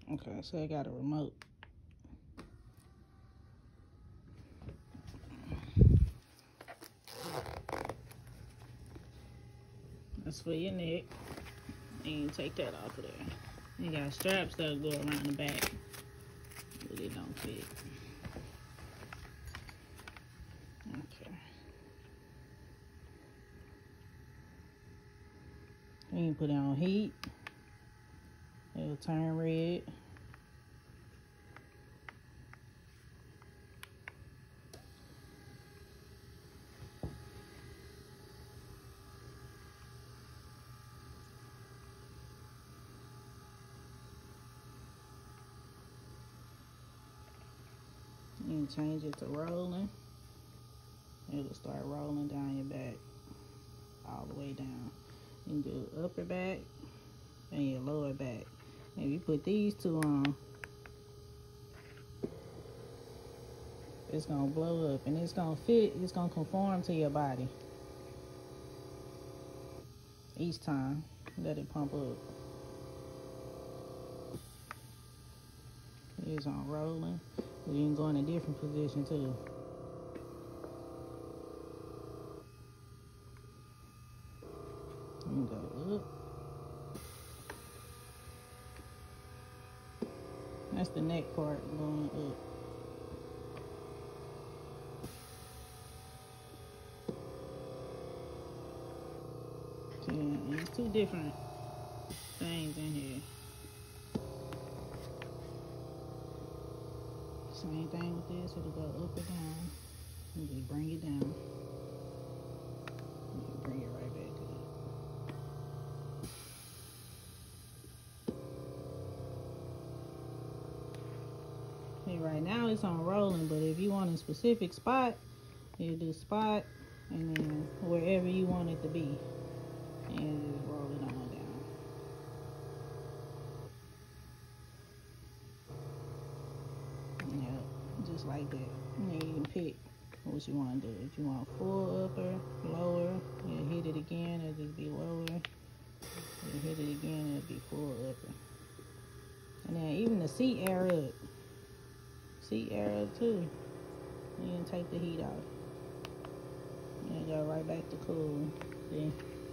Okay, so I got a remote. That's for your neck. And you take that off of there. You got straps that'll go around the back, but it don't fit. Okay. You can put it on heat. It'll turn red. You can change it to rolling. It'll start rolling down your back, all the way down. You can do upper back and your lower back. If you put these two on, it's gonna blow up and it's gonna fit, it's gonna conform to your body. Each time, let it pump up. It's on rolling. You can go in a different position too. You can go up. That's the neck part going up. See, there's two different things in here. Same thing with this, it'll go up or down. You just bring it down. You bring it right back up. See, right now it's on rolling, but if you want a specific spot, you do spot and then wherever you want it to be. And just roll it on down. Yep, just like that. And then you can pick what you want to do. If you want full upper, lower, you hit it again, it'll just be lower. You hit it again, it'll be full upper. And then even the seat air up. Seat air up too. You can take the heat off. And go right back to cool. See?